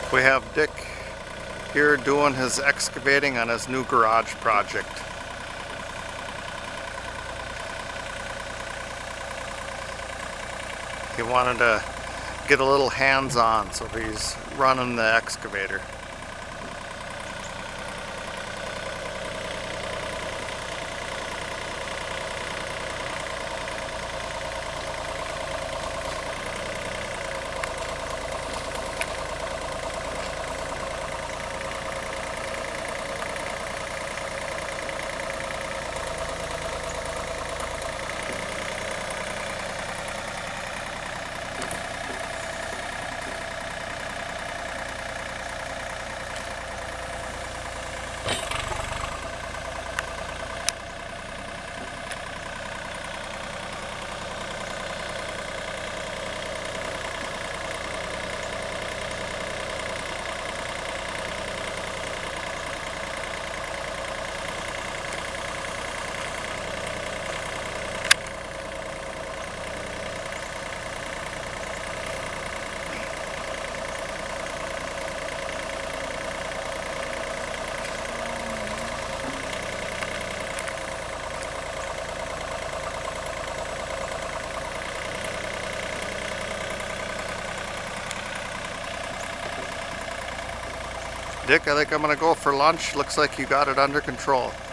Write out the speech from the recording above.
We have Dick here doing his excavating on his new garage project. He wanted to get a little hands-on, so he's running the excavator. Dick, I think I'm gonna go for lunch. Looks like you got it under control.